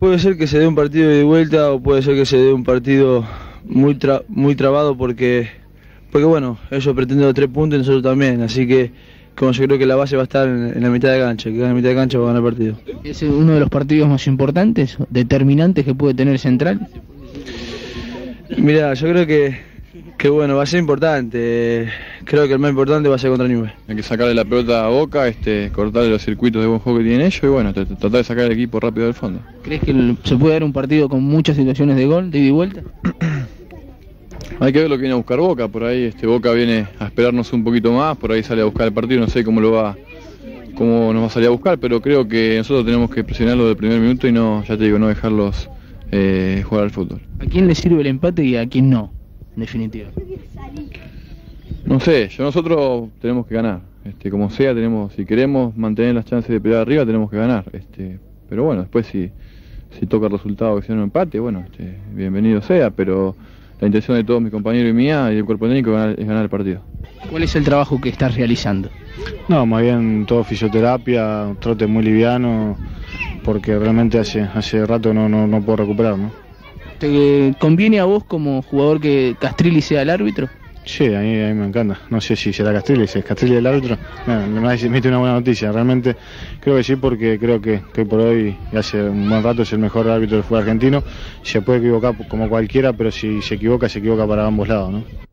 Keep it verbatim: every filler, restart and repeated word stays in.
Puede ser que se dé un partido de vuelta o puede ser que se dé un partido muy tra muy trabado porque, porque bueno, ellos pretenden los tres puntos y nosotros también, así que como yo creo que la base va a estar en, en la mitad de cancha, que en la mitad de cancha va a ganar el partido. ¿Es uno de los partidos más importantes, determinantes que puede tener Central? Mira, yo creo que, que bueno, va a ser importante, creo que el más importante va a ser contra Newell's. Hay que sacarle la pelota a Boca, este, cortarle los circuitos de buen juego que tienen ellos y bueno, tratar de sacar el equipo rápido del fondo. ¿Crees que se puede dar un partido con muchas situaciones de gol, de ida y vuelta? Hay que ver lo que viene a buscar Boca, por ahí este Boca viene a esperarnos un poquito más, por ahí sale a buscar el partido, no sé cómo lo va, cómo nos va a salir a buscar, pero creo que nosotros tenemos que presionarlo del primer minuto y no, ya te digo, no dejarlos eh, jugar al fútbol. ¿A quién le sirve el empate y a quién no, en definitiva? No sé, yo nosotros tenemos que ganar, este, como sea, tenemos, si queremos mantener las chances de pelear arriba, tenemos que ganar, este, pero bueno, después si, si toca el resultado que sea un empate, bueno, este, bienvenido sea, pero la intención de todos mis compañeros y mía y del cuerpo técnico es ganar, es ganar el partido. ¿Cuál es el trabajo que estás realizando? No, más bien todo fisioterapia, un trote muy liviano, porque realmente hace, hace rato no, no, no puedo recuperar, ¿no? ¿Te conviene a vos como jugador que Castrilli sea el árbitro? Sí, a mí, a mí me encanta. No sé si será Castrilli, si es Castrilli el árbitro. Bueno, me ha emite una buena noticia. Realmente creo que sí, porque creo que, que hoy por hoy, y hace un buen rato, es el mejor árbitro del fútbol argentino. Se puede equivocar como cualquiera, pero si se equivoca, se equivoca para ambos lados, ¿no?